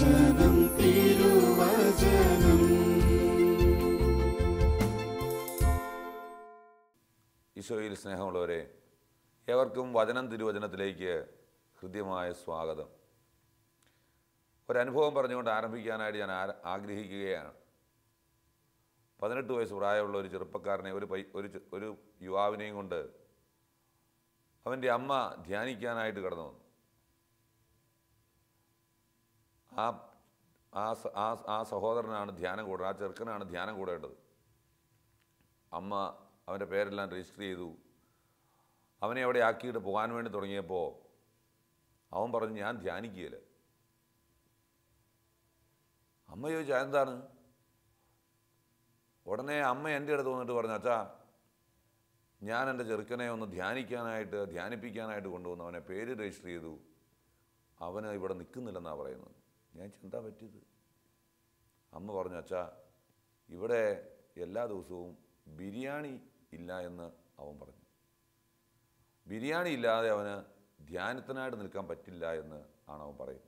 വചനം തിരുവചനം. ഈശോയിൽ സ്നേഹമുള്ളവരെ, ഏവർക്കും വചനം തിരുവചനത്തിലേക്ക് ഹൃദ്യമായ സ്വാഗതം. ഒരനുഭവം പറഞ്ഞുകൊണ്ട് ആരംഭിക്കാനായിട്ട് ഞാൻ ആഗ്രഹിക്കുകയാണ്. 18 വയസ്സ് പ്രായമുള്ള ഒരു ചെറുപ്പക്കാരനെ, ഒരു യുവാവിനെയും കൊണ്ട് അവൻ്റെ അമ്മ ധ്യാനിക്കാനായിട്ട് കടന്നു വന്നു. ആ സഹോദരനാണ് ധ്യാനം കൂടേണ്ടത്, ആ ചെറുക്കനാണ് ധ്യാനം കൂടേണ്ടത്. അമ്മ അവൻ്റെ പേരെല്ലാം രജിസ്റ്റർ ചെയ്തു. അവനെ അവിടെ ആക്കിയിട്ട് പോകാൻ വേണ്ടി തുടങ്ങിയപ്പോൾ അവൻ പറഞ്ഞു, ഞാൻ ധ്യാനിക്കുകയില്ല. അമ്മ ചോദിച്ചാൽ എന്താണ്? ഉടനെ അമ്മ എൻ്റെ അടുത്ത് വന്നിട്ട് പറഞ്ഞു, അച്ഛാ, ഞാൻ എൻ്റെ ചെറുക്കനെ ഒന്ന് ധ്യാനിപ്പിക്കാനായിട്ട് കൊണ്ടുവന്നു. അവനെ പേര് രജിസ്റ്റർ ചെയ്തു. അവന് ഇവിടെ നിൽക്കുന്നില്ലെന്നാണ് പറയുന്നത്. ഞാൻ എന്താ പറ്റിയത്? അമ്മ പറഞ്ഞു, അച്ഛാ, ഇവിടെ എല്ലാ ദിവസവും ബിരിയാണി ഇല്ല എന്ന് അവൻ പറഞ്ഞു. ബിരിയാണി ഇല്ലാതെ അവന് ധ്യാനത്തിനായിട്ട് നിൽക്കാൻ പറ്റില്ല എന്ന് ആണ് അവൻ പറയുന്നത്.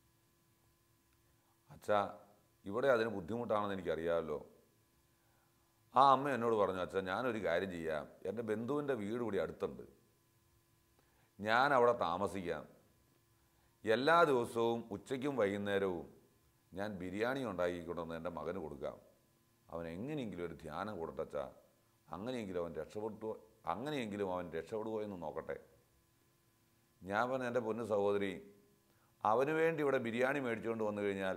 അച്ഛാ, ഇവിടെ അതിന് ബുദ്ധിമുട്ടാണെന്ന് എനിക്കറിയാമല്ലോ. ആ അമ്മ എന്നോട് പറഞ്ഞു, അച്ഛാ, ഞാനൊരു കാര്യം ചെയ്യാം, എൻ്റെ ബന്ധുവിൻ്റെ വീട് കൂടി അടുത്തുണ്ട്, ഞാൻ അവിടെ താമസിക്കാം. എല്ലാ ദിവസവും ഉച്ചയ്ക്കും വൈകുന്നേരവും ഞാൻ ബിരിയാണി ഉണ്ടാക്കിക്കൊണ്ടുവന്ന് എൻ്റെ മകന് കൊടുക്കാം. അവൻ എങ്ങനെയെങ്കിലും ഒരു ധ്യാനം കൊടുത്തച്ചാ, അങ്ങനെയെങ്കിലും അവൻ രക്ഷപ്പെടുമോ എന്ന് നോക്കട്ടെ. ഞാൻ പറഞ്ഞ, എൻ്റെ പൊന്നു സഹോദരി, അവന് വേണ്ടി ഇവിടെ ബിരിയാണി മേടിച്ചുകൊണ്ട് വന്നു കഴിഞ്ഞാൽ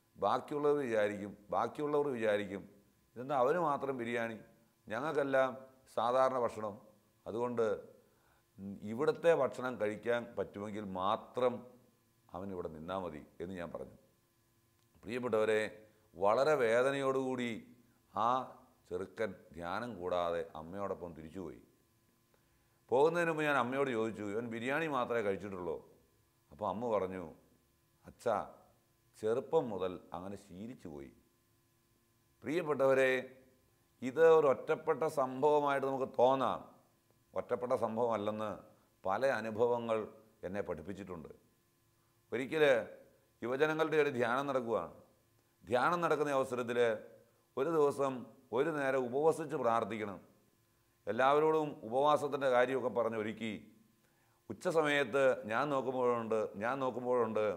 ബാക്കിയുള്ളവർ വിചാരിക്കും ഇതെന്താ അവന് മാത്രം ബിരിയാണി, ഞങ്ങൾക്കെല്ലാം സാധാരണ ഭക്ഷണം. അതുകൊണ്ട് ഇവിടുത്തെ ഭക്ഷണം കഴിക്കാൻ പറ്റുമെങ്കിൽ മാത്രം അവനിവിടെ നിന്നാൽ മതി എന്ന് ഞാൻ പറഞ്ഞു. പ്രിയപ്പെട്ടവരെ, വളരെ വേദനയോടുകൂടി ആ ചെറുക്കൻ ധ്യാനം കൂടാതെ അമ്മയോടൊപ്പം തിരിച്ചുപോയി. പോകുന്നതിന് മുമ്പ് ഞാൻ അമ്മയോട് ചോദിച്ചു, ഇവൻ ബിരിയാണി മാത്രമേ കഴിച്ചിട്ടുള്ളൂ? അപ്പോൾ അമ്മ പറഞ്ഞു, അച്ഛാ, ചെറുപ്പം മുതൽ അങ്ങനെ ശീലിച്ചു പോയി. പ്രിയപ്പെട്ടവരെ, ഇത് ഒരു ഒറ്റപ്പെട്ട സംഭവമായിട്ട് നമുക്ക് തോന്നാം. ഒറ്റപ്പെട്ട സംഭവമല്ലെന്ന് പല അനുഭവങ്ങൾ എന്നെ പഠിപ്പിച്ചിട്ടുണ്ട്. ഒരിക്കൽ യുവജനങ്ങളുടെ ഒരു ധ്യാനം നടക്കുകയാണ്. ധ്യാനം നടക്കുന്ന അവസരത്തിൽ ഒരു ദിവസം ഒരു നേരം ഉപവസിച്ച് പ്രാർത്ഥിക്കണം. എല്ലാവരോടും ഉപവാസത്തിൻ്റെ കാര്യമൊക്കെ പറഞ്ഞൊരുക്കി. ഉച്ച സമയത്ത് ഞാൻ നോക്കുമ്പോഴുണ്ട്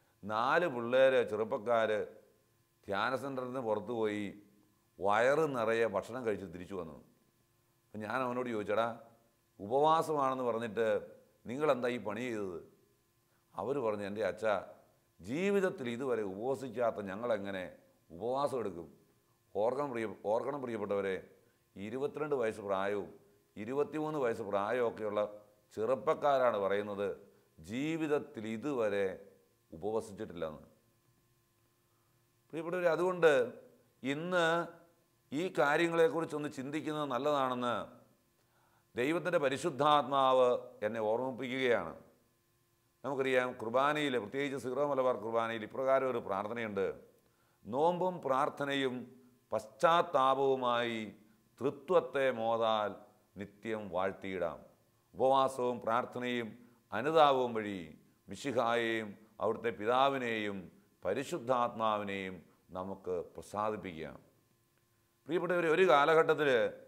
4 പിള്ളേർ, ചെറുപ്പക്കാർ ധ്യാന സെൻറ്ററിൽ നിന്ന് പുറത്തു പോയി വയറ് നിറയെ ഭക്ഷണം കഴിച്ച് തിരിച്ചു വന്നു. അപ്പം ഞാൻ അവനോട് ചോദിച്ചടാ, ഉപവാസമാണെന്ന് പറഞ്ഞിട്ട് നിങ്ങളെന്താ ഈ പണി ചെയ്തത്? അവർ പറഞ്ഞു, എൻ്റെ അച്ഛാ, ജീവിതത്തിൽ ഇതുവരെ ഉപവസിക്കാത്ത ഞങ്ങളെങ്ങനെ ഉപവാസം എടുക്കും? ഓർക്കണം പ്രിയപ്പെട്ടവരെ, 22 വയസ്സ് പ്രായവും 23 വയസ്സ് പ്രായമൊക്കെയുള്ള ചെറുപ്പക്കാരാണ് പറയുന്നത് ജീവിതത്തിൽ ഇതുവരെ ഉപവസിച്ചിട്ടില്ലെന്ന്. പ്രിയപ്പെട്ടവരെ, അതുകൊണ്ട് ഇന്ന് ഈ കാര്യങ്ങളെക്കുറിച്ചൊന്ന് ചിന്തിക്കുന്നത് നല്ലതാണെന്ന് ദൈവത്തിൻ്റെ പരിശുദ്ധാത്മാവ് എന്നെ ഓർമ്മിപ്പിക്കുകയാണ്. നമുക്കറിയാം, കുർബാനയിൽ, പ്രത്യേകിച്ച് സീറോ മലബാർ കുർബാനയിൽ ഇപ്രകാരം ഒരു പ്രാർത്ഥനയുണ്ട്: നോമ്പും പ്രാർത്ഥനയും പശ്ചാത്താപവുമായി തൃത്വത്തെ മോതാൽ നിത്യം വാഴ്ത്തിയിടാം. ഉപവാസവും പ്രാർത്ഥനയും അനുതാപവും വഴി മിശിഹായെയും അവിടുത്തെ പിതാവിനെയും പരിശുദ്ധാത്മാവിനെയും നമുക്ക് പ്രസാദിപ്പിക്കാം. പ്രിയപ്പെട്ടവർ, ഒരു കാലഘട്ടത്തിൽ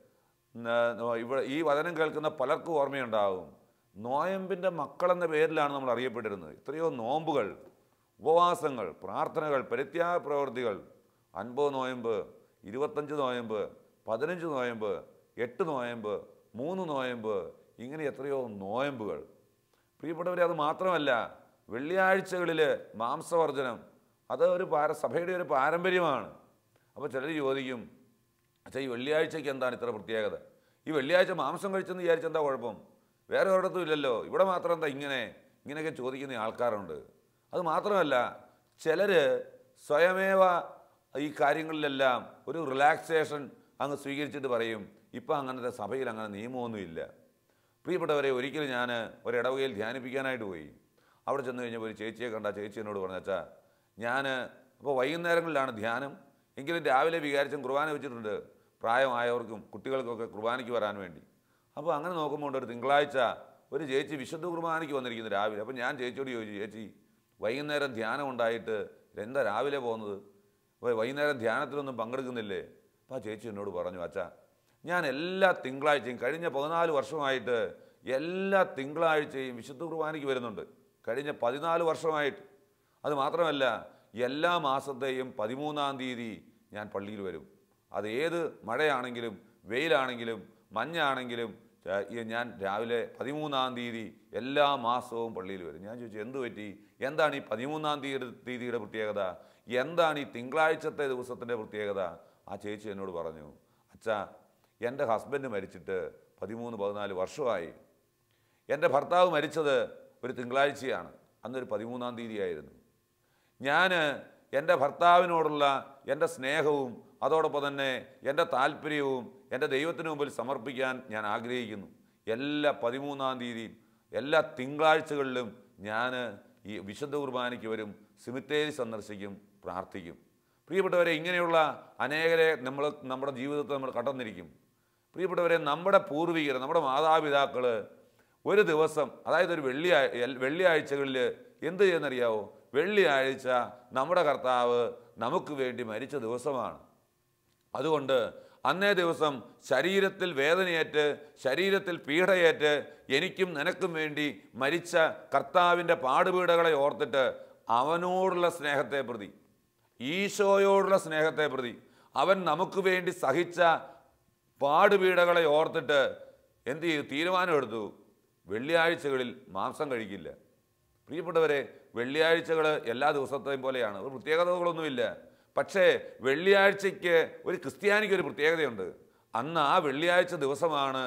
ഇവിടെ ഈ വചനം കേൾക്കുന്ന പലർക്കും ഓർമ്മയുണ്ടാകും, നോയമ്പിൻ്റെ മക്കളെന്ന പേരിലാണ് നമ്മൾ അറിയപ്പെട്ടിരുന്നത്. എത്രയോ നോമ്പുകൾ, ഉപവാസങ്ങൾ, പ്രാർത്ഥനകൾ, പരിത്യാഗ പ്രവൃത്തികൾ, 50 നോയമ്പ്, 25 നോയമ്പ്, 15 നോയമ്പ്, 8 നോയമ്പ്, 3 നോയമ്പ്, ഇങ്ങനെ എത്രയോ നോയമ്പുകൾ. പ്രിയപ്പെട്ടവരെ, അത് മാത്രമല്ല, വെള്ളിയാഴ്ചകളിൽ മാംസവർജനം, അത് സഭയുടെ ഒരു പാരമ്പര്യമാണ്. അപ്പോൾ ചിലർ ചോദിക്കും, അച്ഛാ, ഈ വെള്ളിയാഴ്ചയ്ക്ക് എന്താണ് ഇത്ര പ്രത്യേകത? ഈ വെള്ളിയാഴ്ച മാംസം കഴിച്ചെന്ന് വിചാരിച്ചെന്താ കുഴപ്പം? വേറെ ഒരിടത്തും ഇല്ലല്ലോ, ഇവിടെ മാത്രം എന്താ ഇങ്ങനെയൊക്കെ ചോദിക്കുന്ന ആൾക്കാരുണ്ട്. അത് മാത്രമല്ല, ചിലർ സ്വയമേവ ഈ കാര്യങ്ങളിലെല്ലാം ഒരു റിലാക്സേഷൻ അങ്ങ് സ്വീകരിച്ചിട്ട് പറയും, ഇപ്പം അങ്ങനത്തെ സഭയിൽ അങ്ങനെ നിയമമൊന്നുമില്ല. പ്രിയപ്പെട്ടവരെ, ഒരിക്കലും ഞാൻ ഒരു ഇടവകയിൽ ധ്യാനിപ്പിക്കാനായിട്ട് പോയി. അവിടെ ചെന്ന് കഴിഞ്ഞപ്പോൾ ഒരു ചേച്ചിയെ കണ്ട. ചേച്ചി എന്നോട് പറഞ്ഞു, അച്ഛാ, അപ്പോൾ വൈകുന്നേരങ്ങളിലാണ് ധ്യാനം, എങ്കിലും രാവിലെ വികാരിച്ചും കുർബാന വെച്ചിട്ടുണ്ട് പ്രായമായവർക്കും കുട്ടികൾക്കൊക്കെ കുർബാനയ്ക്ക് വരാൻ വേണ്ടി. അപ്പോൾ അങ്ങനെ നോക്കുമ്പോൾ ഒരു തിങ്കളാഴ്ച ഒരു ചേച്ചി വിശുദ്ധ കുർബാനയ്ക്ക് വന്നിരിക്കുന്നു രാവിലെ. അപ്പോൾ ഞാൻ ചേച്ചിയോട് ചോദിച്ചു, ചേച്ചി, വൈകുന്നേരം ധ്യാനം ഉണ്ടായിട്ട് എന്താ രാവിലെ പോകുന്നത്, വൈകുന്നേരം ധ്യാനത്തിലൊന്നും പങ്കെടുക്കുന്നില്ലേ? അപ്പോൾ ആ ചേച്ചി എന്നോട് പറഞ്ഞു, അച്ഛാ ഞാൻ എല്ലാ തിങ്കളാഴ്ചയും കഴിഞ്ഞ 14 വർഷമായിട്ട് എല്ലാ തിങ്കളാഴ്ചയും വിശുദ്ധ കുർബാനയ്ക്ക് വരുന്നുണ്ട്. കഴിഞ്ഞ 14 വർഷമായിട്ട്. അത് മാത്രമല്ല എല്ലാ മാസത്തെയും 13-ാം തീയതി ഞാൻ പള്ളിയിൽ വരും. അത് ഏത് മഴയാണെങ്കിലും വെയിലാണെങ്കിലും മഞ്ഞാണെങ്കിലും ഞാൻ രാവിലെ 13-ാം തീയതി എല്ലാ മാസവും പള്ളിയിൽ വരും. ഞാൻ ചോദിച്ചു, എന്ത് പറ്റി? എന്താണ് ഈ 13-ാം തീയതിയുടെ പ്രത്യേകത? എന്താണ് ഈ തിങ്കളാഴ്ചത്തെ ദിവസത്തിൻ്റെ പ്രത്യേകത? ആ ചേച്ചി എന്നോട് പറഞ്ഞു, അച്ഛാ എൻ്റെ ഹസ്ബൻഡ് മരിച്ചിട്ട് 13-14 വർഷമായി. എൻ്റെ ഭർത്താവ് മരിച്ചത് ഒരു തിങ്കളാഴ്ചയാണ്. അന്നൊരു 13-ാം തീയതി ആയിരുന്നു. ഞാൻ എൻ്റെ ഭർത്താവിനോടുള്ള എൻ്റെ സ്നേഹവും അതോടൊപ്പം തന്നെ എൻ്റെ താല്പര്യവും എൻ്റെ ദൈവത്തിന് മുമ്പിൽ സമർപ്പിക്കാൻ ഞാൻ ആഗ്രഹിക്കുന്നു. എല്ലാ 13-ാം തീയതിയും എല്ലാ തിങ്കളാഴ്ചകളിലും ഞാൻ ഈ വിശുദ്ധ കുർബാനയ്ക്ക് വരും, സെമിത്തേരി സന്ദർശിക്കും, പ്രാർത്ഥിക്കും. പ്രിയപ്പെട്ടവരെ, ഇങ്ങനെയുള്ള അനേകരെ നമ്മുടെ ജീവിതത്തിൽ നമ്മൾ കടന്നിരിക്കും. പ്രിയപ്പെട്ടവരെ, നമ്മുടെ പൂർവികർ, നമ്മുടെ മാതാപിതാക്കൾ ഒരു ദിവസം, അതായത് ഒരു വെള്ളിയാഴ്ചകളിൽ എന്ത് ചെയ്യുന്നറിയാവോ? വെള്ളിയാഴ്ച നമ്മുടെ കർത്താവ് നമുക്ക് വേണ്ടി മരിച്ച ദിവസമാണ്. അതുകൊണ്ട് അന്നേ ദിവസം ശരീരത്തിൽ വേദനയേറ്റ്, ശരീരത്തിൽ പീഡയേറ്റ് എനിക്കും നിനക്കും വേണ്ടി മരിച്ച കർത്താവിൻ്റെ പാടുപീഡകളെ ഓർത്തിട്ട് അവനോടുള്ള സ്നേഹത്തെ പ്രതി, ഈശോയോടുള്ള സ്നേഹത്തെ പ്രതി, അവൻ നമുക്ക് വേണ്ടി സഹിച്ച പാടുപീഡകളെ ഓർത്തിട്ട് എന്ത് ചെയ്തു? തീരുമാനമെടുത്തു, വെള്ളിയാഴ്ചകളിൽ മാംസം കഴിക്കില്ല. പ്രിയപ്പെട്ടവരെ, വെള്ളിയാഴ്ചകൾ എല്ലാ ദിവസത്തെയും പോലെയാണ്, ഒരു പ്രത്യേകതകളൊന്നുമില്ല. പക്ഷേ വെള്ളിയാഴ്ചയ്ക്ക് ഒരു ക്രിസ്ത്യാനിക്ക് ഒരു പ്രത്യേകതയുണ്ട്. അന്ന് ആ വെള്ളിയാഴ്ച ദിവസമാണ്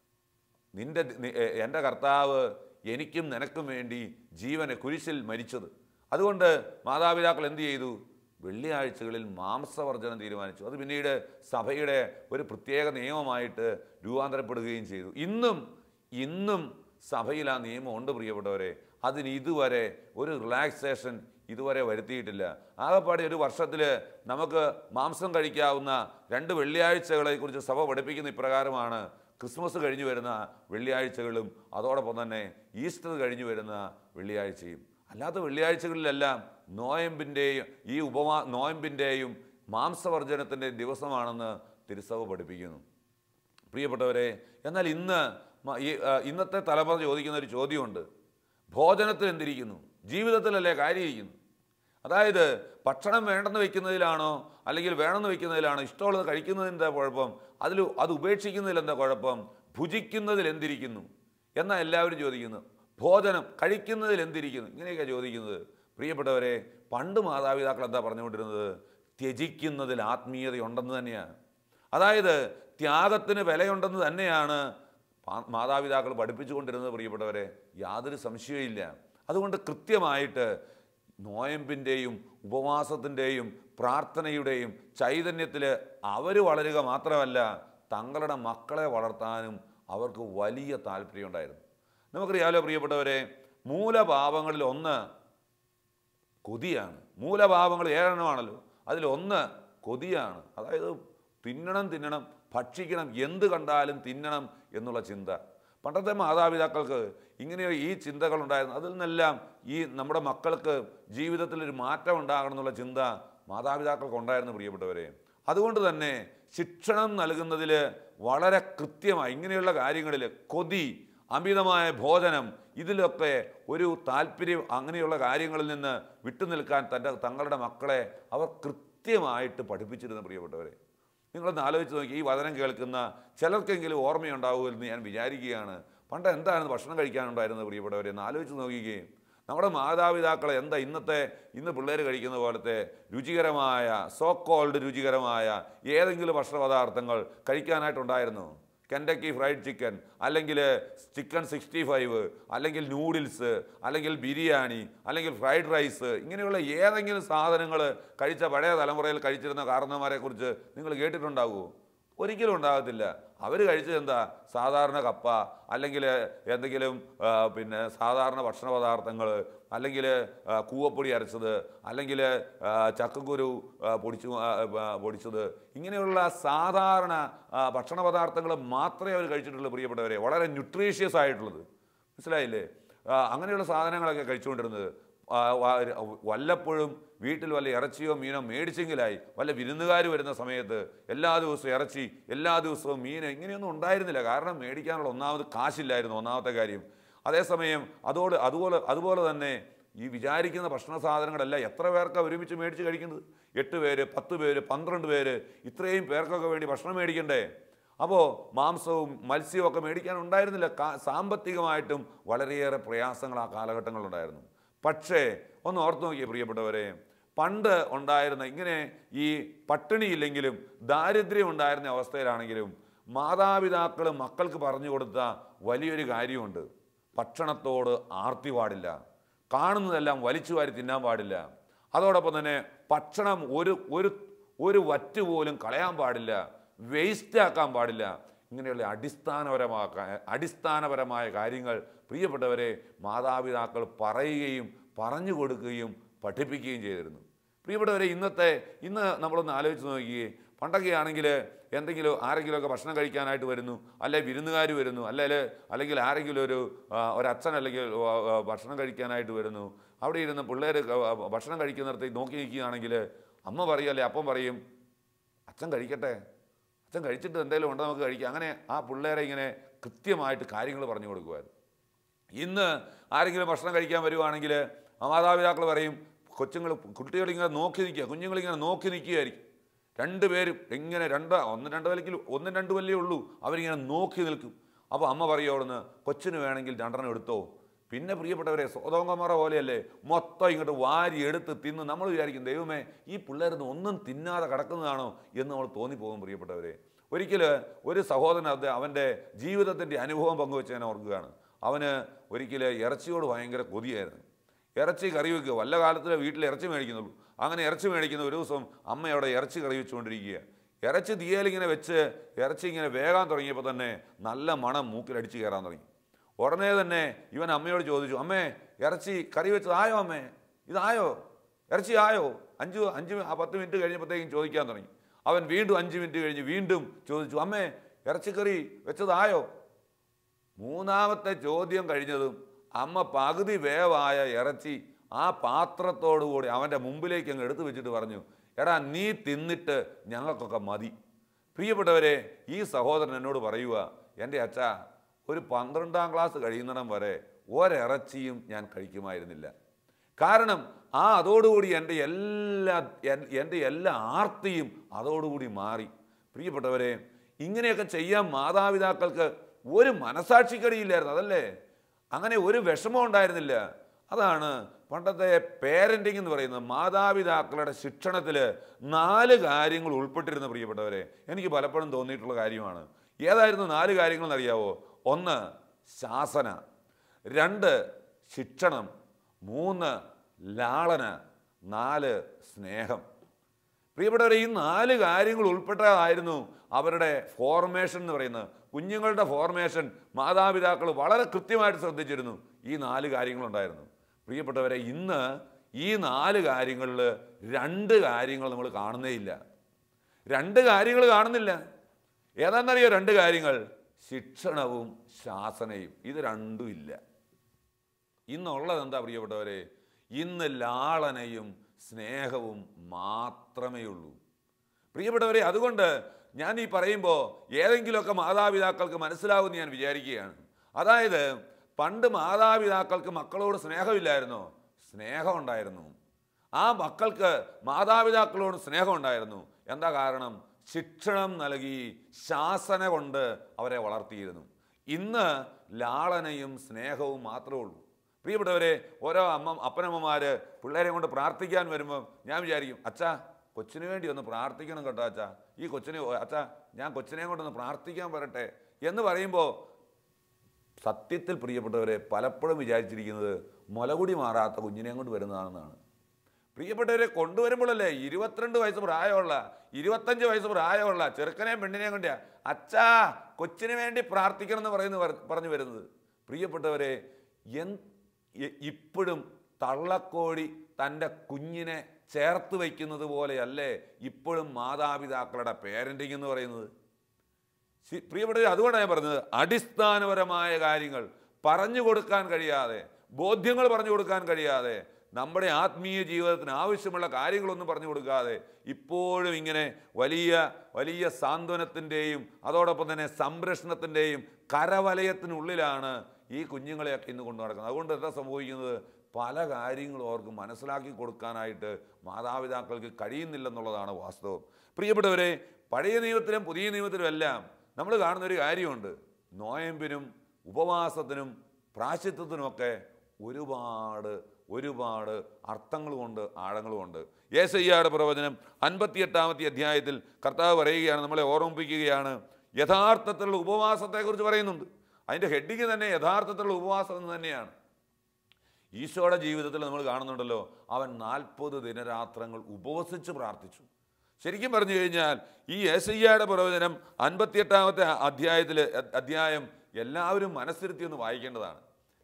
എൻ്റെ കർത്താവ് എനിക്കും നിനക്കും വേണ്ടി ജീവനെ കുരിശിൽ മരിച്ചത്. അതുകൊണ്ട് മാതാപിതാക്കൾ എന്ത് ചെയ്തു? വെള്ളിയാഴ്ചകളിൽ മാംസവർജനം തീരുമാനിച്ചു. അത് പിന്നീട് സഭയുടെ ഒരു പ്രത്യേക നിയമമായിട്ട് രൂപാന്തരപ്പെടുകയും ചെയ്തു. ഇന്നും സഭയിൽ ആ നിയമം ഉണ്ട് പ്രിയപ്പെട്ടവരെ. അതിന് ഇതുവരെ ഒരു റിലാക്സേഷൻ ഇതുവരെ വരുത്തിയിട്ടില്ല. ആകെപ്പാടെ ഒരു വർഷത്തിൽ നമുക്ക് മാംസം കഴിക്കാവുന്ന 2 വെള്ളിയാഴ്ചകളെക്കുറിച്ച് സഭ പഠിപ്പിക്കുന്ന ഇപ്രകാരമാണ്: ക്രിസ്മസ് കഴിഞ്ഞു വരുന്ന വെള്ളിയാഴ്ചകളും അതോടൊപ്പം തന്നെ ഈസ്റ്റർ കഴിഞ്ഞു വരുന്ന വെള്ളിയാഴ്ചയും. അല്ലാത്ത വെള്ളിയാഴ്ചകളിലെല്ലാം നോയമ്പിൻ്റെയും മാംസവർജനത്തിൻ്റെയും ദിവസമാണെന്ന് തിരുസഭ പഠിപ്പിക്കുന്നു. പ്രിയപ്പെട്ടവരെ, എന്നാൽ ഇന്നത്തെ തലമുറ ചോദിക്കുന്ന ഒരു ചോദ്യമുണ്ട്: ഭോജനത്തിൽ എന്തിരിക്കുന്നു? ജീവിതത്തിലല്ലേ കാര്യമിരിക്കുന്നു? അതായത് ഭക്ഷണം വേണ്ടെന്ന് വയ്ക്കുന്നതിലാണോ അല്ലെങ്കിൽ വേണമെന്ന് വയ്ക്കുന്നതിലാണോ? ഇഷ്ടമുള്ളത് കഴിക്കുന്നതിൻ്റെ കുഴപ്പം? അത് ഉപേക്ഷിക്കുന്നതിൽ എന്താ കുഴപ്പം? ഭുജിക്കുന്നതിൽ എന്തിരിക്കുന്നു എന്നാണ് എല്ലാവരും ചോദിക്കുന്നു. ഭോജനം കഴിക്കുന്നതിൽ എന്തിരിക്കുന്നു? ഇങ്ങനെയൊക്കെയാണ് ചോദിക്കുന്നത്. പ്രിയപ്പെട്ടവരെ, പണ്ട് മാതാപിതാക്കൾ എന്താ പറഞ്ഞുകൊണ്ടിരുന്നത്? ത്യജിക്കുന്നതിൽ ആത്മീയതയുണ്ടെന്ന് തന്നെയാണ്. അതായത് ത്യാഗത്തിന് വിലയുണ്ടെന്ന് തന്നെയാണ് മാതാപിതാക്കൾ പഠിപ്പിച്ചുകൊണ്ടിരുന്നത്. പ്രിയപ്പെട്ടവരെ, യാതൊരു സംശയമില്ല. അതുകൊണ്ട് കൃത്യമായിട്ട് നോയമ്പിൻ്റെയും ഉപവാസത്തിൻ്റെയും പ്രാർത്ഥനയുടെയും ചൈതന്യത്തിൽ അവർ വളരുക മാത്രമല്ല, തങ്ങളുടെ മക്കളെ വളർത്താനും അവർക്ക് വലിയ താല്പര്യമുണ്ടായിരുന്നു. നമുക്കറിയാമല്ലോ പ്രിയപ്പെട്ടവരെ, മൂലപാപങ്ങളിൽ ഒന്ന് കൊതിയാണ്. മൂലപാപങ്ങൾ 7 എണ്ണമാണല്ലോ, അതിലൊന്ന് കൊതിയാണ്. അതായത് തിന്നണം, ഭക്ഷിക്കണം, എന്ത് കണ്ടാലും തിന്നണം എന്നുള്ള ചിന്ത. പണ്ടത്തെ മാതാപിതാക്കൾക്ക് ഇങ്ങനെ ഈ ചിന്തകളുണ്ടായിരുന്നു. അതിൽ നിന്നെല്ലാം നമ്മുടെ മക്കൾക്ക് ജീവിതത്തിലൊരു മാറ്റം ഉണ്ടാകണം എന്നുള്ള ചിന്ത മാതാപിതാക്കൾക്ക് ഉണ്ടായിരുന്നു പ്രിയപ്പെട്ടവരെ. അതുകൊണ്ട് തന്നെ ശിക്ഷണം നൽകുന്നതിൽ വളരെ കൃത്യമായി ഇങ്ങനെയുള്ള കാര്യങ്ങളിൽ കൊതി, അമിതമായ ഭോജനം, ഇതിലൊക്കെ ഒരു താല്പര്യം, അങ്ങനെയുള്ള കാര്യങ്ങളിൽ നിന്ന് വിട്ടുനിൽക്കാൻ തങ്ങളുടെ മക്കളെ അവർ കൃത്യമായിട്ട് പഠിപ്പിച്ചിരുന്നു പ്രിയപ്പെട്ടവരെ. നിങ്ങളൊന്ന് ആലോചിച്ച് നോക്കി. ഈ വചനം കേൾക്കുന്ന ചിലർക്കെങ്കിലും ഓർമ്മയുണ്ടാവുമെന്ന് ഞാൻ വിചാരിക്കുകയാണ്. പണ്ട് എന്തായിരുന്നു ഭക്ഷണം കഴിക്കാനുണ്ടായിരുന്നത് പ്രിയപ്പെട്ടവരെ? ഒന്ന് ആലോചിച്ച് നോക്കുകയും നമ്മുടെ മാതാപിതാക്കളെ ഇന്ന് പിള്ളേർ കഴിക്കുന്ന പോലത്തെ രുചികരമായ, സോ കോൾഡ് രുചികരമായ ഏതെങ്കിലും ഭക്ഷണ പദാർത്ഥങ്ങൾ കഴിക്കാനായിട്ടുണ്ടായിരുന്നു? കെൻഡക്കി ഫ്രൈഡ് ചിക്കൻ, അല്ലെങ്കിൽ ചിക്കൻ 65, അല്ലെങ്കിൽ നൂഡിൽസ്, അല്ലെങ്കിൽ ബിരിയാണി, അല്ലെങ്കിൽ ഫ്രൈഡ് റൈസ്, ഇങ്ങനെയുള്ള ഏതെങ്കിലും സാധനങ്ങൾ കഴിച്ച പഴയ തലമുറയിൽ കഴിച്ചിരുന്ന കാരണന്മാരെക്കുറിച്ച് നിങ്ങൾ കേട്ടിട്ടുണ്ടാവുമോ? ഒരിക്കലും ഉണ്ടാകത്തില്ല. അവർ കഴിച്ചത് എന്താ? സാധാരണ കപ്പ, അല്ലെങ്കിൽ എന്തെങ്കിലും സാധാരണ ഭക്ഷണ പദാർത്ഥങ്ങൾ, അല്ലെങ്കിൽ കൂവപ്പൊടി അരച്ചത്, അല്ലെങ്കിൽ ചക്കക്കുരു പൊടിച്ചത്, ഇങ്ങനെയുള്ള സാധാരണ ഭക്ഷണ പദാർത്ഥങ്ങൾ മാത്രമേ അവർ കഴിച്ചിട്ടുള്ളൂ പ്രിയപ്പെട്ടവരെ. വളരെ ന്യൂട്രീഷ്യസ് ആയിട്ടുള്ളത്, മനസ്സിലായില്ലേ? അങ്ങനെയുള്ള സാധനങ്ങളൊക്കെ കഴിച്ചുകൊണ്ടിരുന്നത്. വല്ലപ്പോഴും വീട്ടിൽ വല്ല ഇറച്ചിയോ മീനോ മേടിച്ചെങ്കിലായി. വല്ല വിരുന്നുകാർ വരുന്ന സമയത്ത് എല്ലാ ദിവസവും ഇറച്ചി, എല്ലാ ദിവസവും മീൻ, ഇങ്ങനെയൊന്നും ഉണ്ടായിരുന്നില്ല. കാരണം മേടിക്കാനുള്ള ഒന്നാമത് കാശില്ലായിരുന്നു, ഒന്നാമത്തെ കാര്യം. അതേസമയം അതുപോലെ തന്നെ ഈ വിചാരിക്കുന്ന ഭക്ഷണ സാധനങ്ങളെല്ലാം എത്ര പേർക്കാണ് ഒരുമിച്ച് മേടിച്ച് കഴിക്കുന്നത്? 8 പേര്, 10 പേര്, 12 പേര്, ഇത്രയും പേർക്കൊക്കെ വേണ്ടി ഭക്ഷണം മേടിക്കണ്ടേ? അപ്പോൾ മാംസവും മത്സ്യവും ഒക്കെ മേടിക്കാൻ ഉണ്ടായിരുന്നില്ല. സാമ്പത്തികമായിട്ടും വളരെയേറെ പ്രയാസങ്ങൾ ആ കാലഘട്ടങ്ങളിലുണ്ടായിരുന്നു. പക്ഷേ ഒന്ന് ഓർത്ത് നോക്കിയേ പ്രിയപ്പെട്ടവരെ, പണ്ട് ഉണ്ടായിരുന്ന ഇങ്ങനെ ഈ പട്ടിണിയില്ലെങ്കിലും ദാരിദ്ര്യം ഉണ്ടായിരുന്ന അവസ്ഥയിലാണെങ്കിലും മാതാപിതാക്കൾ മക്കൾക്ക് പറഞ്ഞു കൊടുത്ത വലിയൊരു കാര്യമുണ്ട്. ഭക്ഷണത്തോട് ആർത്തി പാടില്ല, കാണുന്നതെല്ലാം വലിച്ചു വാരി തിന്നാൻ പാടില്ല. അതോടൊപ്പം തന്നെ ഭക്ഷണം ഒരു വറ്റ് പോലും കളയാൻ പാടില്ല, വേസ്റ്റ് ആക്കാൻ പാടില്ല. ഇങ്ങനെയുള്ള അടിസ്ഥാനപരമായ കാര്യങ്ങൾ പ്രിയപ്പെട്ടവരെ മാതാപിതാക്കൾ പറയുകയും പറഞ്ഞു കൊടുക്കുകയും പഠിപ്പിക്കുകയും ചെയ്തിരുന്നു. പ്രിയപ്പെട്ടവരെ, ഇന്ന് നമ്മളൊന്ന് ആലോചിച്ച് നോക്കിയേ. പണ്ടൊക്കെ ആണെങ്കിൽ എന്തെങ്കിലും ആരെങ്കിലുമൊക്കെ ഭക്ഷണം കഴിക്കാനായിട്ട് വരുന്നു, അല്ലെ വിരുന്നുകാർ വരുന്നു, അല്ലെങ്കിൽ ആരെങ്കിലും ഒരു അച്ഛൻ അല്ലെങ്കിൽ ഭക്ഷണം കഴിക്കാനായിട്ട് വരുന്നു. അവിടെ ഇരുന്ന് പിള്ളേർ ഭക്ഷണം കഴിക്കുന്നിടത്തേക്ക് നോക്കി നിൽക്കുകയാണെങ്കിൽ അമ്മ പറയും, അല്ലെ അപ്പം പറയും, അച്ഛൻ കഴിക്കട്ടെ, അച്ഛൻ കഴിച്ചിട്ട് എന്തെങ്കിലും ഉണ്ടോ നമുക്ക് കഴിക്കാം. അങ്ങനെ ആ പിള്ളേരെ ഇങ്ങനെ കൃത്യമായിട്ട് കാര്യങ്ങൾ പറഞ്ഞു കൊടുക്കുമായിരുന്നു. ഇന്ന് ആരെങ്കിലും ഭക്ഷണം കഴിക്കാൻ വരുവാണെങ്കിൽ മാതാപിതാക്കൾ പറയും, കുട്ടികളിങ്ങനെ നോക്കി നിൽക്കുക, കുഞ്ഞുങ്ങളിങ്ങനെ നോക്കി നിൽക്കുകയായിരിക്കും. 2 പേരും ഇങ്ങനെ ഒന്നും രണ്ട് വല്ലേ ഉള്ളൂ, അവരിങ്ങനെ നോക്കി നിൽക്കും. അപ്പോൾ അമ്മ പറയും അവിടുന്ന്, കൊച്ചിന് വേണമെങ്കിൽ 2 എടുത്തോ. പിന്നെ പ്രിയപ്പെട്ടവരെ, സ്വതോങ്കമറ പോലെയല്ലേ മൊത്തം ഇങ്ങോട്ട് വാരി എടുത്ത് തിന്ന്. നമ്മൾ വിചാരിക്കും, ദൈവമേ ഈ പിള്ളേരൊന്നും ഒന്നും തിന്നാതെ കിടക്കുന്നതാണോ എന്ന് നമ്മൾ തോന്നിപ്പോകും. പ്രിയപ്പെട്ടവരെ, ഒരിക്കൽ ഒരു സഹോദരൻ അവൻ്റെ ജീവിതത്തിൻ്റെ അനുഭവം പങ്കുവെച്ച് ഞാൻ ഓർക്കുകയാണ്. അവന് ഒരിക്കൽ ഇറച്ചിയോട് ഭയങ്കര കൊതിയായിരുന്നു. ഇറച്ചി കറി വയ്ക്കുക, വല്ല കാലത്തിൽ വീട്ടിൽ ഇറച്ചി മേടിക്കുന്നുള്ളൂ. അങ്ങനെ ഇറച്ചി മേടിക്കുന്ന ഒരു ദിവസം അമ്മ അവിടെ ഇറച്ചി കറി വെച്ചുകൊണ്ടിരിക്കുക. ഇറച്ചി തീയലിങ്ങനെ വെച്ച് ഇറച്ചി ഇങ്ങനെ വേകാൻ തുടങ്ങിയപ്പോൾ തന്നെ നല്ല മണം മൂക്കിലടിച്ച് കയറാൻ തുടങ്ങി. ഉടനെ തന്നെ ഇവൻ അമ്മയോട് ചോദിച്ചു, അമ്മേ ഇറച്ചി കറി വെച്ചതായോ അമ്മേ, ഇതായോ, ഇറച്ചി ആയോ? 10 മിനിറ്റ് കഴിഞ്ഞപ്പോഴത്തേക്കും ചോദിക്കാൻ തുടങ്ങി. അവൻ വീണ്ടും 5 മിനിറ്റ് കഴിഞ്ഞ് വീണ്ടും ചോദിച്ചു, അമ്മേ ഇറച്ചിക്കറി വെച്ചതായോ? 3ാമത്തെ ചോദ്യം കഴിഞ്ഞതും അമ്മ പകുതി വേവായ ഇറച്ചി ആ പാത്രത്തോടുകൂടി അവൻ്റെ മുമ്പിലേക്ക് അങ്ങ് എടുത്തു വെച്ചിട്ട് പറഞ്ഞു, എടാ നീ തിന്നിട്ട് ഞങ്ങൾക്കൊക്കെ മതി. പ്രിയപ്പെട്ടവരെ, ഈ സഹോദരൻ എന്നോട് പറയുക, എൻ്റെ അച്ഛാ, ഒരു 12ാം ക്ലാസ് കഴിയുന്നിടം വരെ ഒരിറച്ചിയും ഞാൻ കഴിക്കുമായിരുന്നില്ല. കാരണം അതോടുകൂടി എൻ്റെ എല്ലാ ആർത്തിയും അതോടുകൂടി മാറി. പ്രിയപ്പെട്ടവരെ, ഇങ്ങനെയൊക്കെ ചെയ്യാൻ മാതാപിതാക്കൾക്ക് ഒരു മനസാക്ഷിക്കടിയില്ലായിരുന്നു, അതല്ലേ? അങ്ങനെ ഒരു വിഷമം ഉണ്ടായിരുന്നില്ല. അതാണ് പണ്ടത്തെ പേരൻറ്റിങ് എന്ന് പറയുന്നത്. മാതാപിതാക്കളുടെ ശിക്ഷണത്തിൽ 4 കാര്യങ്ങൾ ഉൾപ്പെട്ടിരുന്ന പ്രിയപ്പെട്ടവരെ, എനിക്ക് പലപ്പോഴും തോന്നിയിട്ടുള്ള കാര്യമാണ്. ഏതായിരുന്നു 4 കാര്യങ്ങൾ എന്നറിയാവോ? 1 ശാസന, 2 ശിക്ഷണം, 3 ലാളന, 4 സ്നേഹം. പ്രിയപ്പെട്ടവരെ, ഈ 4 കാര്യങ്ങൾ ഉൾപ്പെട്ടതായിരുന്നു അവരുടെ ഫോർമേഷൻ എന്ന് പറയുന്നത്. കുഞ്ഞുങ്ങളുടെ ഫോർമേഷൻ മാതാപിതാക്കൾ വളരെ കൃത്യമായിട്ട് ശ്രദ്ധിച്ചിരുന്നു. ഈ 4 കാര്യങ്ങളുണ്ടായിരുന്നു. പ്രിയപ്പെട്ടവരെ, ഇന്ന് ഈ 4 കാര്യങ്ങളിൽ 2 കാര്യങ്ങൾ നമ്മൾ കാണുന്നേയില്ല. 2 കാര്യങ്ങൾ കാണുന്നില്ല. ഏതാണെന്നറിയോ 2 കാര്യങ്ങൾ? ശിക്ഷണവും ശാസനയും. ഇത് 2ഉം ഇല്ല. ഇന്നുള്ളത് എന്താ പ്രിയപ്പെട്ടവരെ? ഇന്ന് ലാളനയും സ്നേഹവും മാത്രമേ ഉള്ളൂ. പ്രിയപ്പെട്ടവരെ, അതുകൊണ്ട് ഞാൻ ഈ പറയുമ്പോൾ ഏതെങ്കിലുമൊക്കെ മാതാപിതാക്കൾക്ക് മനസ്സിലാവുമെന്ന് ഞാൻ വിചാരിക്കുകയാണ്. അതായത്, പണ്ട് മാതാപിതാക്കൾക്ക് മക്കളോട് സ്നേഹമില്ലായിരുന്നോ? സ്നേഹം ഉണ്ടായിരുന്നു. ആ മക്കൾക്ക് മാതാപിതാക്കളോട് സ്നേഹം ഉണ്ടായിരുന്നു. എന്താ കാരണം? ശിക്ഷണം നൽകി ശാസന കൊണ്ട് അവരെ വളർത്തിയിരുന്നു. ഇന്ന് ലാളനയും സ്നേഹവും മാത്രമേ ഉള്ളൂ. പ്രിയപ്പെട്ടവരെ, ഓരോ അപ്പനമ്മമാർ പിള്ളേരെ കൊണ്ട് പ്രാർത്ഥിക്കാൻ വരുമ്പോൾ ഞാൻ വിചാരിക്കും, അച്ഛാ കൊച്ചിന് വേണ്ടി ഒന്ന് പ്രാർത്ഥിക്കണം കേട്ടോ അച്ഛാ, ഈ കൊച്ചിനെ അച്ഛാ ഞാൻ കൊച്ചിനെ കൊണ്ടൊന്ന് പ്രാർത്ഥിക്കാൻ വരട്ടെ എന്ന് പറയുമ്പോൾ സത്യത്തിൽ പ്രിയപ്പെട്ടവരെ പലപ്പോഴും വിചാരിച്ചിരിക്കുന്നത് മുലകുടി മാറാത്ത കുഞ്ഞിനെ കൊണ്ട് വരുന്നതാണെന്നാണ്. പ്രിയപ്പെട്ടവരെ, കൊണ്ടുവരുമ്പോഴല്ലേ 22 വയസ്സ് പ്രായമുള്ള 25 വയസ്സ് പ്രായമുള്ള ചെറുക്കനെയും പെണ്ണിനെയും കൊണ്ട് അച്ഛാ കൊച്ചിന് വേണ്ടി പ്രാർത്ഥിക്കണം എന്ന് പറഞ്ഞു വരുന്നത്. പ്രിയപ്പെട്ടവരെ, ഇപ്പോഴും തള്ളക്കോഴി തൻ്റെ കുഞ്ഞിനെ ചേർത്ത് വയ്ക്കുന്നത് പോലെയല്ലേ ഇപ്പോഴും മാതാപിതാക്കളുടെ പേരൻറ്റിങ് എന്ന് പറയുന്നത്. പ്രിയപ്പെട്ടവർ, അതുകൊണ്ടാണ് ഞാൻ പറഞ്ഞത്, അടിസ്ഥാനപരമായ കാര്യങ്ങൾ പറഞ്ഞു കൊടുക്കാൻ കഴിയാതെ, ബോധ്യങ്ങൾ പറഞ്ഞു കൊടുക്കാൻ കഴിയാതെ നമ്മുടെ ആത്മീയ ജീവിതത്തിന് ആവശ്യമുള്ള കാര്യങ്ങളൊന്നും പറഞ്ഞു കൊടുക്കാതെ ഇപ്പോഴും ഇങ്ങനെ വലിയ വലിയ സാന്ത്വനത്തിൻ്റെയും അതോടൊപ്പം തന്നെ സംരക്ഷണത്തിൻ്റെയും കരവലയത്തിനുള്ളിലാണ് ഈ കുഞ്ഞുങ്ങളെയൊക്കെ ഇന്ന് കൊണ്ടു നടക്കുന്നത്. അതുകൊണ്ട് എന്താ സംഭവിക്കുന്നത്? പല കാര്യങ്ങളും അവർക്ക് മനസ്സിലാക്കി കൊടുക്കാനായിട്ട് മാതാപിതാക്കൾക്ക് കഴിയുന്നില്ലെന്നുള്ളതാണ് വാസ്തവം. പ്രിയപ്പെട്ടവരെ, പഴയ നിയമത്തിലും പുതിയ നിയമത്തിലും എല്ലാം നമ്മൾ കാണുന്നൊരു കാര്യമുണ്ട്. നോയമ്പിനും ഉപവാസത്തിനും പ്രായശ്ചിത്തത്തിനുമൊക്കെ ഒരുപാട് അർത്ഥങ്ങളുമുണ്ട്, ആഴങ്ങളുമുണ്ട്. യെശയ്യായുടെ പ്രവചനം 58-ാമത്തെ അധ്യായത്തിൽ കർത്താവ് പറയുകയാണ്, നമ്മളെ ഓർമ്മിപ്പിക്കുകയാണ്, യഥാർത്ഥത്തിലുള്ള ഉപവാസത്തെക്കുറിച്ച് പറയുന്നുണ്ട്. അതിൻ്റെ ഹെഡിങ് തന്നെ യഥാർത്ഥത്തിലുള്ള ഉപവാസം എന്ന് തന്നെയാണ്. ഈശോയുടെ ജീവിതത്തിൽ നമ്മൾ കാണുന്നുണ്ടല്ലോ, അവൻ 40 ദിനരാത്രങ്ങൾ ഉപവസിച്ച് പ്രാർത്ഥിച്ചു. ശരിക്കും പറഞ്ഞു കഴിഞ്ഞാൽ ഈ യെശയ്യായുടെ പ്രവചനം 58-ാമത്തെ അധ്യായം എല്ലാവരും മനസ്സിരുത്തി ഒന്ന് വായിക്കേണ്ടതാണ്.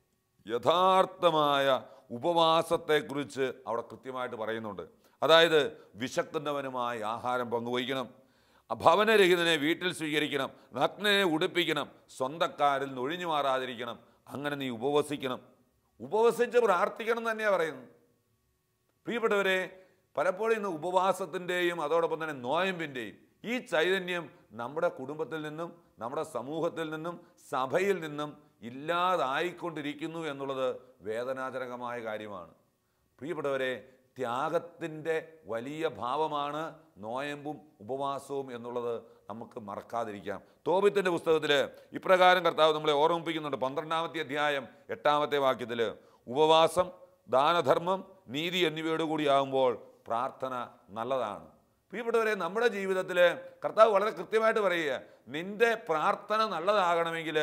യഥാർത്ഥമായ ഉപവാസത്തെക്കുറിച്ച് അവിടെ കൃത്യമായിട്ട് പറയുന്നുണ്ട്. അതായത് വിശക്കുന്നവനുമായി ആഹാരം പങ്കുവയ്ക്കണം, ഭവനരഹിതനെ വീട്ടിൽ സ്വീകരിക്കണം, നഗ്നനെ ഉടുപ്പിക്കണം, സ്വന്തക്കാരിൽ നിന്ന് ഒഴിഞ്ഞു മാറാതിരിക്കണം, അങ്ങനെ നീ ഉപവസിക്കണം, ഉപവസിച്ച് പ്രാർത്ഥിക്കണം എന്ന് തന്നെയാണ് പറയുന്നത്. പ്രിയപ്പെട്ടവരെ, പലപ്പോഴും ഇന്ന് ഉപവാസത്തിൻ്റെയും അതോടൊപ്പം തന്നെ നോയമ്പിൻ്റെയും ഈ ചൈതന്യം നമ്മുടെ കുടുംബത്തിൽ നിന്നും നമ്മുടെ സമൂഹത്തിൽ നിന്നും സഭയിൽ നിന്നും ഇല്ലാതായിക്കൊണ്ടിരിക്കുന്നു എന്നുള്ളത് വേദനാജനകമായ കാര്യമാണ്. പ്രിയപ്പെട്ടവരെ, ത്യാഗത്തിൻ്റെ വലിയ ഭാവമാണ് നോയമ്പും ഉപവാസവും എന്നുള്ളത് നമുക്ക് മറക്കാതിരിക്കാം. തോബിത്തിൻ്റെ പുസ്തകത്തിൽ ഇപ്രകാരം കർത്താവ് നമ്മളെ ഓർമ്മിപ്പിക്കുന്നുണ്ട്. 12-ാമത്തെ അധ്യായം 8-ാമത്തെ വാക്യത്തിൽ, ഉപവാസം, ദാനധർമ്മം, നീതി എന്നിവയോടുകൂടി ആകുമ്പോൾ പ്രാർത്ഥന നല്ലതാണ്. പ്രിയപ്പെട്ടവരെ, നമ്മുടെ ജീവിതത്തിൽ കർത്താവ് വളരെ കൃത്യമായിട്ട് പറയുക, നിന്റെ പ്രാർത്ഥന നല്ലതാകണമെങ്കിൽ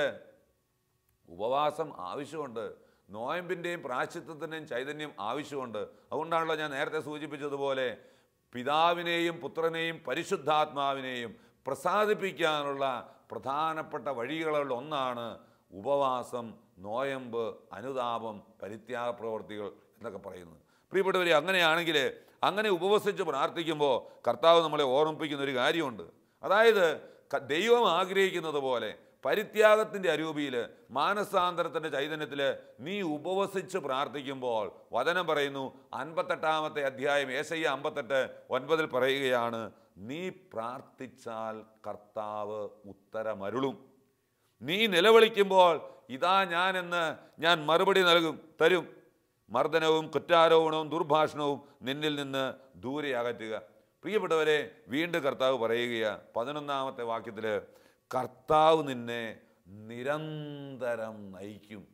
ഉപവാസം ആവശ്യമുണ്ട്, നോയമ്പിൻ്റെയും പ്രായശ്ചിത്തത്തിൻ്റെയും ചൈതന്യം ആവശ്യമുണ്ട്. അതുകൊണ്ടാണല്ലോ ഞാൻ നേരത്തെ സൂചിപ്പിച്ചതുപോലെ പിതാവിനെയും പുത്രനെയും പരിശുദ്ധാത്മാവിനെയും പ്രസാദിപ്പിക്കാനുള്ള പ്രധാനപ്പെട്ട വഴികളിൽ ഒന്നാണ് ഉപവാസം, നോയമ്പ്, അനുതാപം, പരിത്യാഗ പ്രവർത്തികൾ എന്നൊക്കെ പറയുന്നത്. പ്രിയപ്പെട്ടവരെ, അങ്ങനെയാണെങ്കിൽ അങ്ങനെ ഉപവസിച്ച് പ്രാർത്ഥിക്കുമ്പോൾ കർത്താവ് നമ്മളെ ഓർമ്മിപ്പിക്കുന്ന ഒരു കാര്യമുണ്ട്. അതായത് ദൈവം ആഗ്രഹിക്കുന്നത് പോലെ പരിത്യാഗത്തിൻ്റെ അരൂപിയിൽ മാനസാന്തരത്തിൻ്റെ ചൈതന്യത്തിൽ നീ ഉപവസിച്ച് പ്രാർത്ഥിക്കുമ്പോൾ വചനം പറയുന്നു, 58-ാമത്തെ അധ്യായം യെശയ്യാ 58:9 പറയുകയാണ്, നീ പ്രാർത്ഥിച്ചാൽ കർത്താവ് ഉത്തരമരുളും. നീ നിലവിളിക്കുമ്പോൾ ഇതാ ഞാൻ മറുപടി തരും. മർദ്ദനവും കുറ്റാരോപണവും ദുർഭാഷണവും നിന്നിൽ നിന്ന് ദൂരെ അകറ്റുക. പ്രിയപ്പെട്ടവരെ, വീണ്ടും കർത്താവ് പറയുകയാണ് 11-ാമത്തെ വാക്യത്തിൽ, കർത്താവ് നിന്നെ നിരന്തരം നയിക്കും.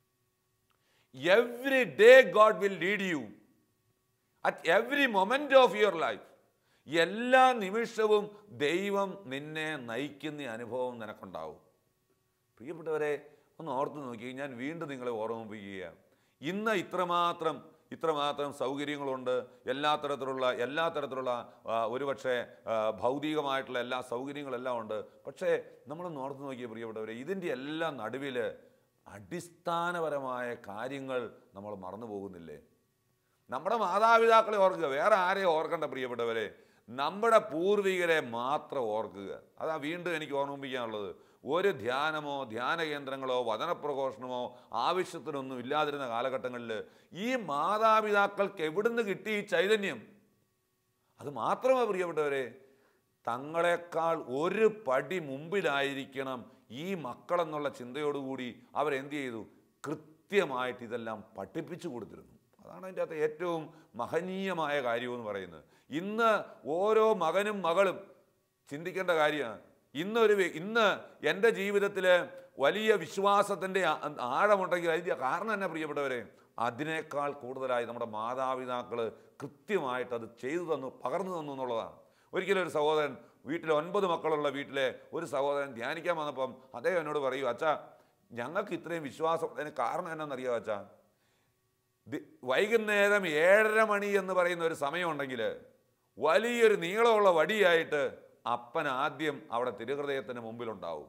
Every day God will lead you at every moment of your life. എല്ലാ നിമിഷവും ദൈവം നിന്നെ നയിക്കുന്ന അനുഭവം നിനക്കുണ്ടാവും. പ്രിയപ്പെട്ടവരെ, ഒന്ന് ഓർത്ത് നോക്കി. ഞാൻ വീണ്ടും നിങ്ങളെ ഓർമ്മിപ്പിക്കുകയാണ്, ഇന്ന് ഇത്രമാത്രം സൗകര്യങ്ങളുണ്ട്, എല്ലാ തരത്തിലുള്ള ഒരുപക്ഷെ ഭൗതികമായിട്ടുള്ള എല്ലാ സൗകര്യങ്ങളെല്ലാം ഉണ്ട്. പക്ഷേ നമ്മളൊന്ന് ഓർത്ത് നോക്കിയ പ്രിയപ്പെട്ടവരെ, ഇതിൻ്റെ എല്ലാം നടുവിൽ അടിസ്ഥാനപരമായ കാര്യങ്ങൾ നമ്മൾ മറന്നു പോകുന്നില്ലേ? നമ്മുടെ മാതാപിതാക്കളെ ഓർക്കുക, വേറെ ആരെയും ഓർക്കണ്ട പ്രിയപ്പെട്ടവരെ, നമ്മുടെ പൂർവികരെ മാത്രം ഓർക്കുക. അതാ വീണ്ടും എനിക്ക് ഓർമ്മിപ്പിക്കാനുള്ളത്. ഒരു ധ്യാനമോ ധ്യാന കേന്ദ്രങ്ങളോ വചനപ്രഘോഷണമോ ആവശ്യത്തിനൊന്നും ഇല്ലാതിരുന്ന കാലഘട്ടങ്ങളിൽ ഈ മാതാപിതാക്കൾക്ക് എവിടുന്ന് കിട്ടി ഈ ചൈതന്യം? അത് മാത്രമേ പ്രിയപ്പെട്ടവരെ, തങ്ങളെക്കാൾ ഒരു പടി മുമ്പിലായിരിക്കണം ഈ മക്കളെന്നുള്ള ചിന്തയോടുകൂടി അവരെന്ത് ചെയ്തു? കൃത്യമായിട്ട് ഇതെല്ലാം പഠിപ്പിച്ചു കൊടുത്തിരുന്നു. അതാണ് അതിൻ്റെ അകത്ത് ഏറ്റവും മഹനീയമായ കാര്യമെന്ന് പറയുന്നത്. ഇന്ന് ഓരോ മകനും മകളും ചിന്തിക്കേണ്ട കാര്യമാണ്. ഇന്ന് എൻ്റെ ജീവിതത്തിൽ വലിയ വിശ്വാസത്തിൻ്റെ ആഴമുണ്ടെങ്കിൽ അതിൻ്റെ കാരണം തന്നെ പ്രിയപ്പെട്ടവരെ, അതിനേക്കാൾ കൂടുതലായി നമ്മുടെ മാതാപിതാക്കൾ കൃത്യമായിട്ട് അത് ചെയ്തു തന്നു, പകർന്നു തന്നു എന്നുള്ളതാണ്. ഒരിക്കലും ഒരു സഹോദരൻ, വീട്ടിൽ 9 മക്കളുള്ള വീട്ടിലെ ഒരു സഹോദരൻ ധ്യാനിക്കാൻ വന്നപ്പം അദ്ദേഹം എന്നോട് പറയൂ, അച്ഛാ ഞങ്ങൾക്ക് ഇത്രയും വിശ്വാസം, അതിന് കാരണം എന്നാണെന്നറിയാമോ അച്ഛാ? വൈകുന്നേരം 7:30 മണി എന്ന് പറയുന്ന ഒരു സമയമുണ്ടെങ്കിൽ വലിയൊരു നീളമുള്ള വടിയായിട്ട് അപ്പൻ ആദ്യം അവിടെ തിരുഹൃദയത്തിന് മുമ്പിലുണ്ടാവും.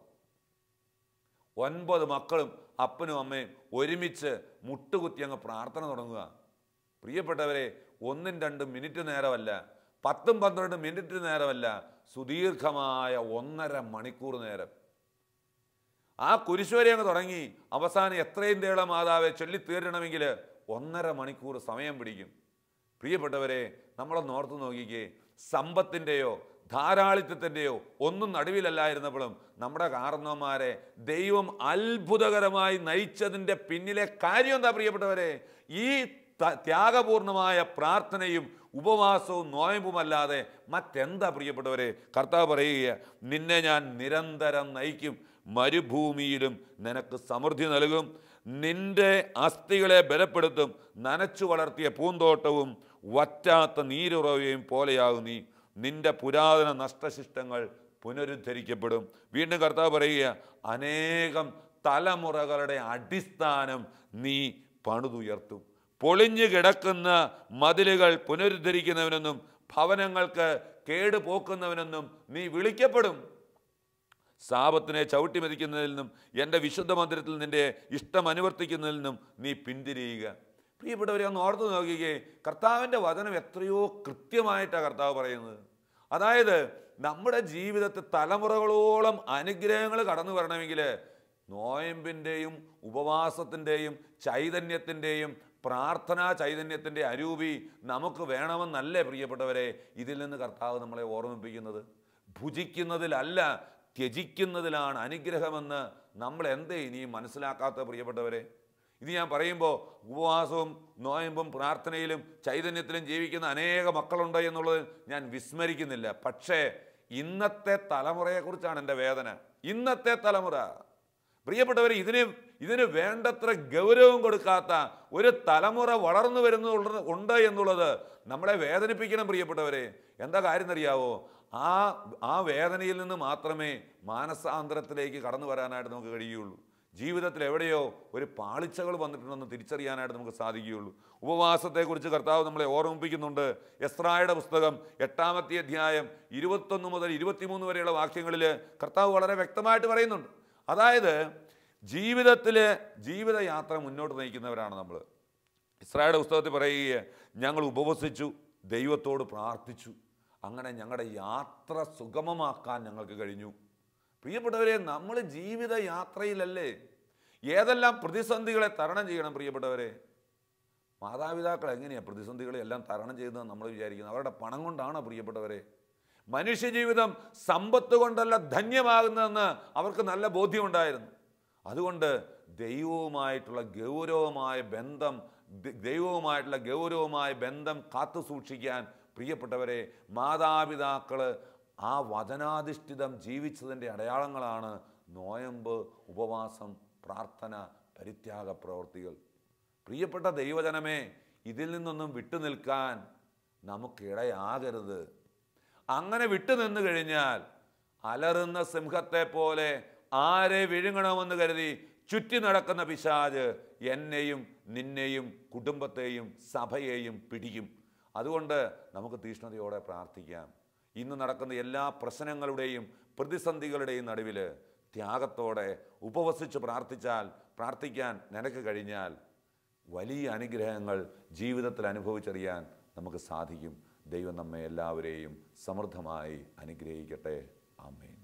9 മക്കളും അപ്പനും അമ്മയും ഒരുമിച്ച് മുട്ടുകുത്തി അങ്ങ് പ്രാർത്ഥന തുടങ്ങുക. പ്രിയപ്പെട്ടവരെ, 1-2 മിനിറ്റ് നേരമല്ല, 10-12 മിനിറ്റ് നേരമല്ല, സുദീർഘമായ 1.5 മണിക്കൂർ നേരം ആ കുരിശുവരെ അങ്ങ് തുടങ്ങി അവസാനം എത്രയും തേള മാതാവെ ചൊല്ലിത്തീരണമെങ്കിൽ 1.5 മണിക്കൂർ സമയം പിടിക്കും. പ്രിയപ്പെട്ടവരെ, നമ്മളൊന്ന് ഓർത്തു നോക്കിക്കേ, സമ്പത്തിൻ്റെയോ ധാരാളിത്തത്തിൻ്റെയോ ഒന്നും നടുവിലല്ലായിരുന്നപ്പോഴും നമ്മുടെ കാരണവന്മാരെ ദൈവം അത്ഭുതകരമായി നയിച്ചതിൻ്റെ പിന്നിലെ കാര്യം എന്താ പ്രിയപ്പെട്ടവരെ? ഈ ത്യാഗപൂർണമായ പ്രാർത്ഥനയും ഉപവാസവും നോയമ്പുമല്ലാതെ മറ്റെന്താ പ്രിയപ്പെട്ടവരെ? കർത്താവ് പറയുക, നിന്നെ ഞാൻ നിരന്തരം നയിക്കും, മരുഭൂമിയിലും നിനക്ക് സമൃദ്ധി നൽകും, നിന്റെ അസ്ഥികളെ ബലപ്പെടുത്തും, നനച്ചു വളർത്തിയ പൂന്തോട്ടവും വറ്റാത്ത നീരുറവയും പോലെയാകും നീ, നിന്റെ പുരാതന നഷ്ടശിഷ്ടങ്ങൾ പുനരുദ്ധരിക്കപ്പെടും. വീണ്ടും കർത്താവ് പറയുക, അനേകം തലമുറകളുടെ അടിസ്ഥാനം നീ പണിതുയർത്തും, പൊളിഞ്ഞു കിടക്കുന്ന മതിലുകൾ പുനരുദ്ധരിക്കുന്നവനെന്നും ഭവനങ്ങൾക്ക് കേടുപോക്കുന്നവനെന്നും നീ വിളിക്കപ്പെടും. സാപത്തിനെ ചവിട്ടി മതിക്കുന്നതിൽ നിന്നും എൻ്റെ വിശുദ്ധ മന്ദിരത്തിൽ നിൻ്റെ ഇഷ്ടം അനുവർത്തിക്കുന്നതിൽ നിന്നും നീ പിന്തിരിയുക. പ്രിയപ്പെട്ടവരെ, ഒന്ന് ഓർത്തു നോക്കിക്കേ, കർത്താവിൻ്റെ വചനം എത്രയോ കൃത്യമായിട്ടാണ് കർത്താവ് പറയുന്നത്. അതായത് നമ്മുടെ ജീവിതത്തിൽ തലമുറകളോളം അനുഗ്രഹങ്ങൾ കടന്നു വരണമെങ്കിൽ നോയമ്പിൻ്റെയും ഉപവാസത്തിൻ്റെയും ചൈതന്യത്തിൻ്റെയും പ്രാർത്ഥനാ ചൈതന്യത്തിൻ്റെ അരൂപി നമുക്ക് വേണമെന്നല്ലേ പ്രിയപ്പെട്ടവരെ ഇതിൽ നിന്ന് കർത്താവ് നമ്മളെ ഓർമ്മിപ്പിക്കുന്നത്? ഭുജിക്കുന്നതിലല്ല, ത്യജിക്കുന്നതിലാണ് അനുഗ്രഹമെന്ന് നമ്മൾ എന്തേ ഇനിയും മനസ്സിലാക്കാത്ത പ്രിയപ്പെട്ടവരെ? ഇത് ഞാൻ പറയുമ്പോൾ ഉപവാസവും നോയമ്പും പ്രാർത്ഥനയിലും ചൈതന്യത്തിലും ജീവിക്കുന്ന അനേക മക്കളുണ്ട് എന്നുള്ളത് ഞാൻ വിസ്മരിക്കുന്നില്ല. പക്ഷേ ഇന്നത്തെ തലമുറയെക്കുറിച്ചാണ് എൻ്റെ വേദന. ഇന്നത്തെ തലമുറ പ്രിയപ്പെട്ടവർ, ഇതിന് വേണ്ടത്ര ഗൗരവം കൊടുക്കാത്ത ഒരു തലമുറ വളർന്നു ഉണ്ട് എന്നുള്ളത് നമ്മളെ വേദനിപ്പിക്കണം പ്രിയപ്പെട്ടവരെ. എന്താ കാര്യം എന്നറിയാവോ? ആ വേദനയിൽ നിന്ന് മാത്രമേ മാനസാന്തരത്തിലേക്ക് കടന്നു വരാനായിട്ട് നമുക്ക് കഴിയുകയുള്ളൂ. ജീവിതത്തിൽ എവിടെയോ ഒരു പാളിച്ചകൾ വന്നിട്ടുണ്ടെന്ന് തിരിച്ചറിയാനായിട്ട് നമുക്ക് സാധിക്കുകയുള്ളൂ. ഉപവാസത്തെക്കുറിച്ച് കർത്താവ് നമ്മളെ ഓർമ്മിപ്പിക്കുന്നുണ്ട്. എസ്രായുടെ പുസ്തകം 8-ാമത്തെ അധ്യായം 21 മുതൽ 23 വരെയുള്ള വാക്യങ്ങളിൽ കർത്താവ് വളരെ വ്യക്തമായിട്ട് പറയുന്നുണ്ട്. അതായത് ജീവിതയാത്ര മുന്നോട്ട് നയിക്കുന്നവരാണ് നമ്മൾ. എസ്രായുടെ പുസ്തകത്തിൽ പറയുക, ഞങ്ങൾ ഉപവസിച്ചു, ദൈവത്തോട് പ്രാർത്ഥിച്ചു, അങ്ങനെ ഞങ്ങളുടെ യാത്ര സുഗമമാക്കാൻ ഞങ്ങൾക്ക് കഴിഞ്ഞു. പ്രിയപ്പെട്ടവരെ, നമ്മൾ ജീവിതയാത്രയിലല്ലേ? ഏതെല്ലാം പ്രതിസന്ധികളെ തരണം ചെയ്യണം പ്രിയപ്പെട്ടവരെ? മാതാപിതാക്കൾ എങ്ങനെയാണ് പ്രതിസന്ധികളെ എല്ലാം തരണം ചെയ്തതെന്ന് നമ്മൾ വിചാരിക്കുന്നത്? അവരുടെ പണം കൊണ്ടാണ് പ്രിയപ്പെട്ടവരെ. മനുഷ്യജീവിതം സമ്പത്ത് കൊണ്ടല്ല ധന്യമാകുന്നതെന്ന് അവർക്ക് നല്ല ബോധ്യമുണ്ടായിരുന്നു. അതുകൊണ്ട് ദൈവവുമായിട്ടുള്ള ഗൗരവമായ ബന്ധം കാത്തു സൂക്ഷിക്കാൻ പ്രിയപ്പെട്ടവരെ, മാതാപിതാക്കൾ ആ വചനാധിഷ്ഠിതം ജീവിച്ചതിൻ്റെ അടയാളങ്ങളാണ് നോയമ്പ്, ഉപവാസം, പ്രാർത്ഥന, പരിത്യാഗ പ്രവൃത്തികൾ. പ്രിയപ്പെട്ട ദൈവജനമേ, ഇതിൽ നിന്നൊന്നും വിട്ടുനിൽക്കാൻ നമുക്കിടയാകരുത്. അങ്ങനെ വിട്ടുനിന്ന് കഴിഞ്ഞാൽ അലറുന്ന സിംഹത്തെ പോലെ ആരെ വിഴുങ്ങണമെന്ന് കരുതി ചുറ്റി നടക്കുന്ന പിശാച് എന്നെയും നിന്നെയും കുടുംബത്തെയും സഭയെയും പിടിക്കും. അതുകൊണ്ട് നമുക്ക് തീഷ്ണതയോടെ പ്രാർത്ഥിക്കാം. ഇന്ന് നടക്കുന്ന എല്ലാ പ്രശ്നങ്ങളുടെയും പ്രതിസന്ധികളുടെയും നടുവിൽ ത്യാഗത്തോടെ ഉപവസിച്ച് പ്രാർത്ഥിക്കാൻ നിനക്ക് കഴിഞ്ഞാൽ വലിയ അനുഗ്രഹങ്ങൾ ജീവിതത്തിൽ അനുഭവിച്ചറിയാൻ നമുക്ക് സാധിക്കും. ദൈവം നമ്മെ എല്ലാവരെയും സമൃദ്ധമായി അനുഗ്രഹിക്കട്ടെ. ആമേൻ.